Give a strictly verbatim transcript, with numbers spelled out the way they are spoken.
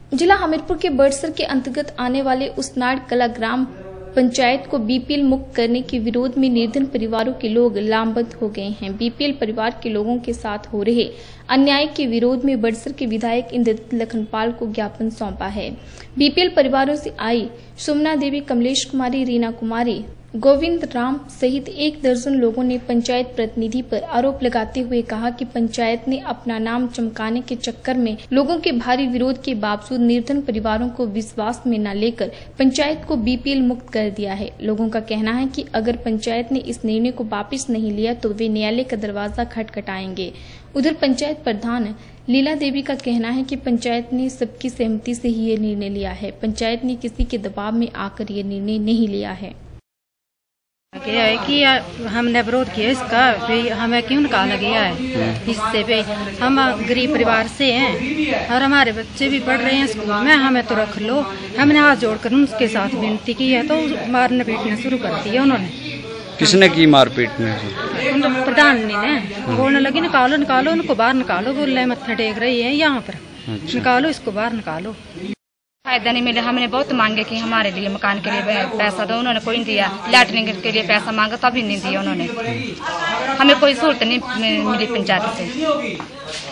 जिला हमीरपुर के बड़सर के अंतर्गत आने वाले उसनाड़ कला ग्राम पंचायत को बीपीएल मुक्त करने के विरोध में निर्धन परिवारों के लोग लामबंद हो गए हैं। बीपीएल परिवार के लोगों के साथ हो रहे अन्याय के विरोध में बड़सर के विधायक इंद्रजीत लखनपाल को ज्ञापन सौंपा है। बीपीएल परिवारों से आई सुमना देवी, कमलेश कुमारी, रीना कुमारी, गोविंद राम सहित एक दर्जन लोगों ने पंचायत प्रतिनिधि पर आरोप लगाते हुए कहा कि पंचायत ने अपना नाम चमकाने के चक्कर में लोगों के भारी विरोध के बावजूद निर्धन परिवारों को विश्वास में न लेकर पंचायत को बीपीएल मुक्त कर दिया है। लोगों का कहना है कि अगर पंचायत ने इस निर्णय को वापस नहीं लिया तो वे न्यायालय का दरवाजा खटखटाएंगे। उधर पंचायत प्रधान लीला देवी का कहना है कि पंचायत ने सबकी सहमति से ही ये निर्णय लिया है। पंचायत ने किसी के दबाव में आकर ये निर्णय नहीं लिया है। क्या है कि हमने विरोध किया इसका, हमें क्यों निकाला गया है इससे पे। हम गरीब परिवार से हैं और हमारे बच्चे भी पढ़ रहे हैं स्कूल में, हमें तो रख लो। हमने हाथ जोड़कर उनके साथ विनती की है तो मारने पीटने शुरू कर दिया उन्होंने। किसने की मार पीटने? प्रधान ने बोलने लगी निकालो निकालो उनको बाहर निकालो, बोल रहे मत्थे टेक रही है यहाँ पर। अच्छा। निकालो इसको बाहर निकालो। फायदा नहीं मिला। हमने बहुत मांगे कि हमारे लिए मकान के लिए पैसा दो, उन्होंने कोई नहीं दिया। लैटरिन के लिए पैसा मांगा तभी नहीं दिया उन्होंने। हमें कोई सहूलत नहीं मिली पंचायत से।